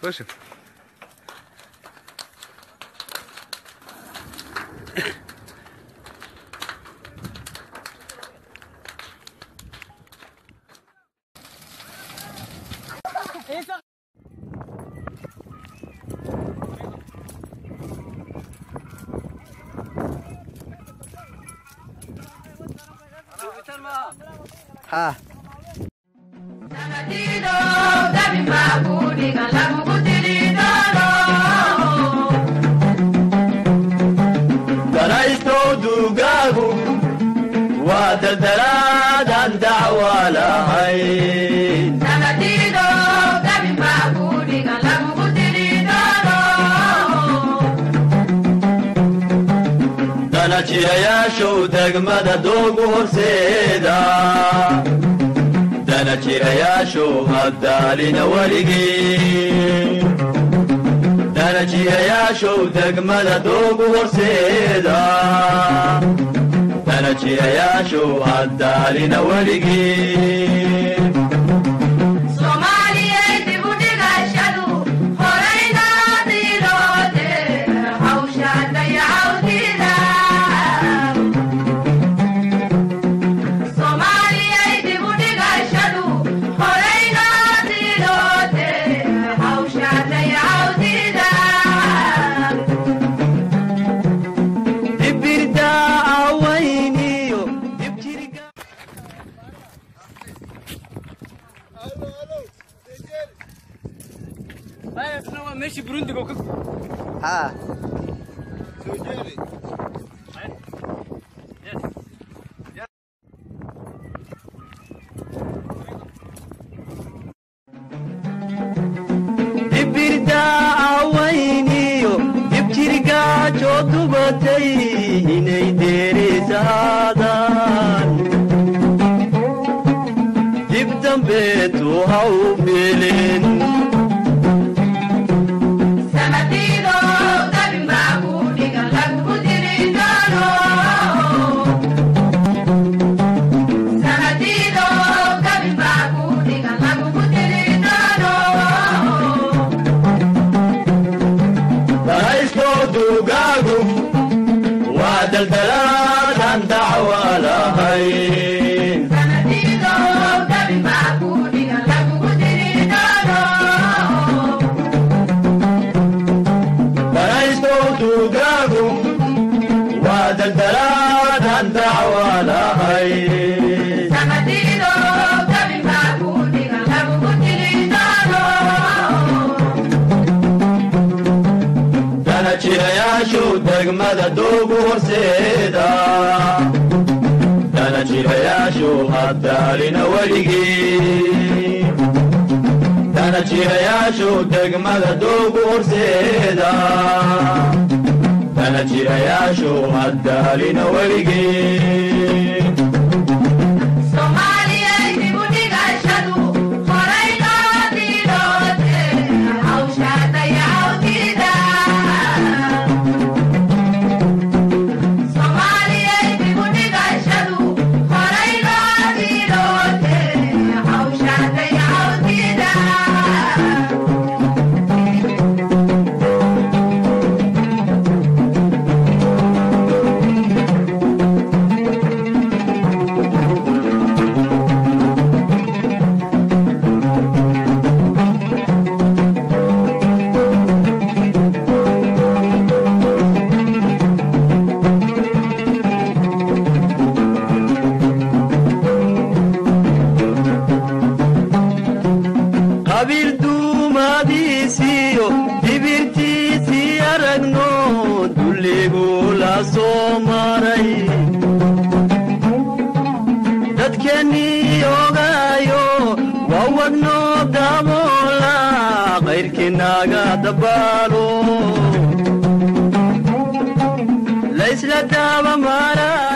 خش ها ودلدلاد عن دعوة لهي نمتيدو دبي معبودي قلب قدري دارو دانا يا شو دقمة دوق ورسيدا دانا يا شو هدالين ورقي دانا يا شو دقمة دوق ورسيدا أنا يا شو هدالين ورقي Somalia di budiga shadu horaina dilote hausha dayaudida Somalia di budiga shadu horaina dilote hausha dayaudida Dibirda ماشي بروندي وكف ها سوجيري dibirda awayniyo dibjirga joodubatay inay deerisaadaan dib dambeetu haw meelin Samatido dabi معبودي قلب قدري دارو Samatido dabi معبودي قلب قدري دارو Raisto dugaagu waa daldalaad aan dacwa lahayn Samatido dabi معبودي قلب قدري دارو Raisto dugaagu waa daldalaad aan dacwa lahayn Samatido dabi معبودي قلب قدري دارو dana jirayaashu degmada doogu horseeda dana jirayaashu haddaalina weligii dana jirayaashu degmada doogu horseeda dana jirayaashu haddaalina weligii Somalia di budiga shadu horaina dilote hausha dayaudida Somalia di budiga shadu horaina dilote hausha dayaudida qabiil duumadiisiyo dibirtiisii aragno dulligu la soo maray dadkeennii ogaayo waa wadno daboola qayrkiinnaga dabaalo laysla daaba maray